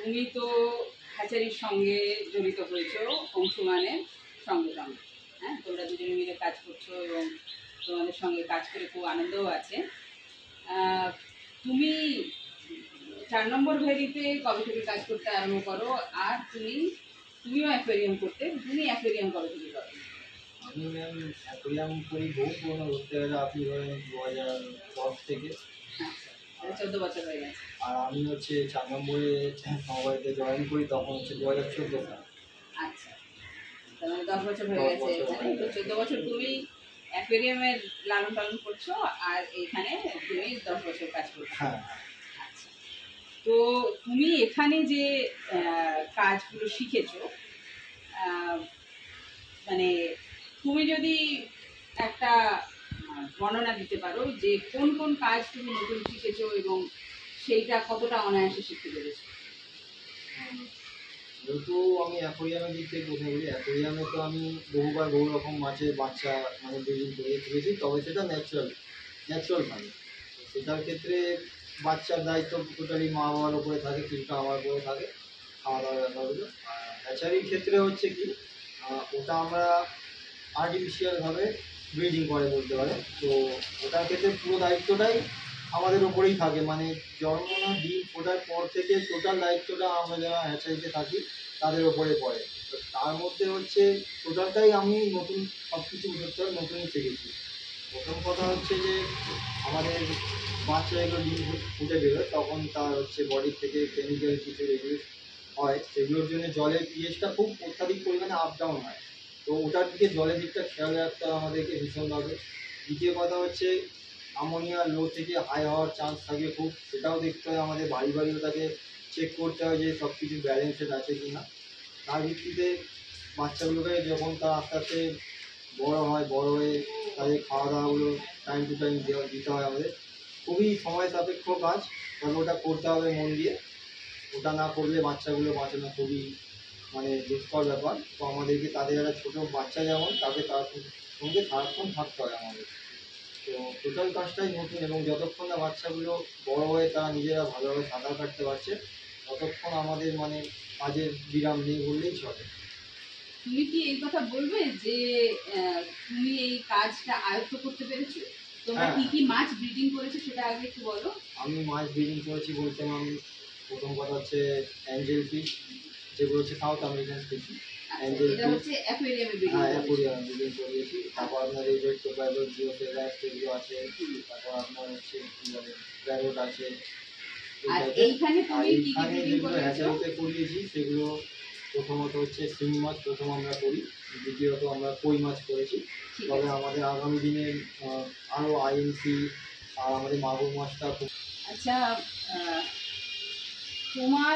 তুমি তো হ্যাচারির সঙ্গে জড়িত হয়েছো অংশমানের সঙ্গে সঙ্গে। হ্যাঁ, তোমরা দুজনে মিলে কাজ করছো এবং তোমাদের সঙ্গে কাজ করে খুব আনন্দও আছে। তুমি 4 নম্বর ভ্যালিতে কবে থেকে কাজ করতে আরম্ভ করো? আর তুমিও অ্যাকোয়ারিয়াম করতে, তুমি অ্যাকোয়ারিয়াম কবে থেকে করো? আমি ম্যাম অ্যাকোয়ারিয়াম করি বহু পুরোনো, ধরতে গেলে আপনি ধরেন 2010 থেকে। আচ্ছা, 14 বছর হয়ে গেছে। আর আমি হচ্ছে 4 নম্বরে সমবায়তে জয়েন করি, তখন হচ্ছে 2014 সাল। আচ্ছা, তার মানে 10 বছর হয়ে গেছে এখানে। তো 14 বছর তুমি অ্যাকোয়ারিয়ামের লালন পালন করছো, আর এইখানে তুমি 10 বছর কাজ করছো। হ্যাঁ। আচ্ছা, তো তুমি এখানে যে কাজগুলো শিখেছো, মানে তুমি যদি একটা বর্ণনা দিতে পারো যে কোন কোন কাজ তুমি নতুন শিখেছো এবং সেইটা কতটা অনায়াসে শিখতে পেরেছো? যেহেতু আমি অ্যাকোয়ারিয়ামের দিক থেকে প্রথমে বলি, অ্যাকোয়ারিয়ামে তো আমি বহুবার বহু রকম মাছের বাচ্চা মানে ব্রিডিং করে তুলেছি, তবে সেটা ন্যাচারাল ভাবে। সেটার ক্ষেত্রে বাচ্চার দায়িত্ব টোটালি মা বাবার উপরে থাকে, কিছুটা আমার উপরে থাকে, খাওয়া দাওয়ার ব্যাপারগুলো। আর হ্যাচারির ক্ষেত্রে হচ্ছে কি, ওটা আমরা আর্টিফিশিয়ালভাবে ব্রিডিং করে বলতে পারে। তো ওটার ক্ষেত্রে পুরো দায়িত্বটাই আমাদের ওপরেই থাকে, মানে জন্ম না ডিম ফোটার পর থেকে টোটাল দায়িত্বটা আমরা যারা হ্যাচারিতে থাকি তাদের ওপরে পড়ে। তো তার মধ্যে হচ্ছে টোটালটাই আমি নতুন সব কিছু নতুনই শিখেছি। প্রথম কথা হচ্ছে যে আমাদের বাচ্চা এগুলো ডিম ফুটে বেরোয়, তখন তার হচ্ছে বডির থেকে কেমিক্যাল কিছু রিলিজ হয়, সেগুলোর জন্য জলের পিএইচটা খুব অত্যাধিক পরিমাণে আপ ডাউন হয়। তো ওটার দিকে জলের দিকটা খেয়াল রাখতে হয় আমাদেরকে ভীষণভাবে। দ্বিতীয় কথা হচ্ছে অ্যামোনিয়া লো থেকে হাই হওয়ার চান্স থাকে খুব, সেটাও দেখতে হয় আমাদের। বাড়ি ওটাকে চেক করতে হয় যে সব কিছু ব্যালেন্সেড আছে কি না। তার ভিত্তিতে বাচ্চাগুলোকে যখন তারা আস্তে আস্তে বড় হয়ে তাদের খাওয়া দাওয়াগুলো টাইম টু টাইম দিতে হয় আমাদের। খুবই সময় সাপেক্ষ কাজ, তবে ওটা করতে হবে মন দিয়ে। ওটা না করলে বাচ্চাগুলো বাঁচানো খুবই মানে দুষ্কর ব্যাপার। তো আমাদেরকে তাদের একটা ছোটো বাচ্চা যেমন তাকে তার সঙ্গে সারাক্ষণ থাকতে হয় আমাদের। তো টোটাল কাজটাই নতুন, এবং যতক্ষণ না বাচ্চাগুলো বড় হয়ে তারা নিজেরা ভালোভাবে সাঁতার কাটতে পারছে ততক্ষণ আমাদের মানে কাজের বিরাম নেই বললেই চলে। তুমি কি এই কথা বলবে যে তুমি এই কাজটা আয়ত্ত করতে পেরেছো? তোমরা হ্যাঁ, কি কি মাছ ব্রিডিং করেছো সেটা আগে একটু বলো। আমি মাছ ব্রিডিং করেছি বলতে আমি প্রথম কথা হচ্ছে অ্যাঞ্জেল ফিশ, যেগুলো হচ্ছে সাউথ আমেরিকান স্পিসিস। অ্যাঞ্জেল এটা ফিশ, হচ্ছে অ্যাকুয়ারিয়ামে ব্রিডিং হ্যাঁ করেছো। অ্যাকোরিয়ামে ব্রিডিং করিয়েছি। তারপর আপনার এই রেড টোপাইভার জিওফেরাস যেগুলো আছে, তারপর আপনার হচ্ছে কী বলে প্যারট আছে। আর এইখানে আর তুমি কি কি এইখানে ব্রিডিং যেগুলো করেছো? হ্যাচারিতে করিয়েছি সেগুলো প্রথমত হচ্ছে শিং মাছ প্রথম আমরা করি, দ্বিতীয়ত আমরা কই মাছ করেছি। তবে আমাদের আগামী দিনে আরও আইএনসি আর আমাদের মাগুর মাছটা খুব। আচ্ছা, তোমার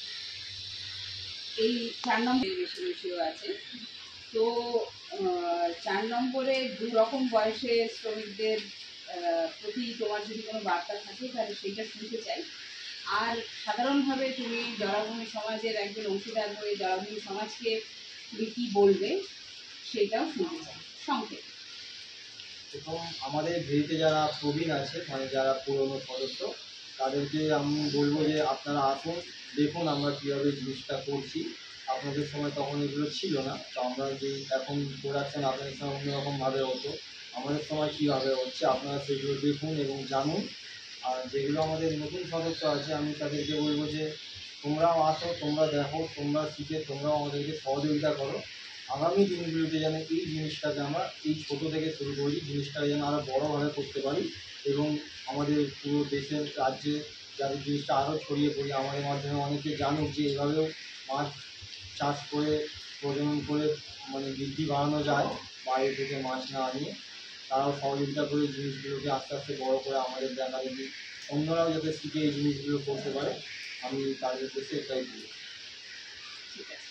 এই 4 নম্বরে বেশি বেশিও আছে। তো 4 নম্বরে 2 রকম বয়সের শ্রমিকদের প্রতি তোমার যদি কোনো বার্তা থাকে তাহলে সেইটা শুনতে চাই। আর সাধারণভাবে তুমি জলাভূমি সমাজের একজন অংশীদার হয়ে জলাভূমি সমাজকে তুমি কী বলবে সেটাও শুনতে চাই সংক্ষেপে। এবং আমাদের ভিড়িতে যারা প্রবীণ আছে মানে যারা পুরনো সদস্য, তাদেরকে আমি বলবো যে আপনারা আসুন, দেখুন আমরা কীভাবে জিনিসটা করছি। আপনাদের সময় তখন এগুলো ছিল না, তো আমরা যে এখন প্রোডাকশান আপনাদের সময় অন্যরকমভাবে হতো, আমাদের সময় কীভাবে হচ্ছে আপনারা সেগুলো দেখুন এবং জানুন। আর যেগুলো আমাদের নতুন সদস্য আছে আমি তাদেরকে বলবো যে তোমরাও আসো, তোমরা দেখো, তোমরা শিখে তোমরাও আমাদেরকে সহযোগিতা করো। আগামী দিনগুলোতে যেন এই জিনিসটাকে আমরা এই ছোটো থেকে শুরু করি, জিনিসটাকে যেন আরও বড়োভাবে করতে পারি এবং আমাদের পুরো দেশের রাজ্যে যাতে জিনিসটা আরও ছড়িয়ে পড়ি, আমাদের মাধ্যমে অনেকে জানুক যে এভাবেও মাছ চাষ করে প্রজনন করে মানে বৃদ্ধি বাড়ানো যায় বাইরে থেকে মাছ না আনিয়ে। তারাও সহযোগিতা করে জিনিসগুলোকে আস্তে আস্তে বড়ো করে আমাদের দেখা দেখি অন্যরাও যাতে শিখে এই জিনিসগুলো করতে পারে, আমি তাদের উদ্দেশ্যে এটাই বলি। ঠিক আছে।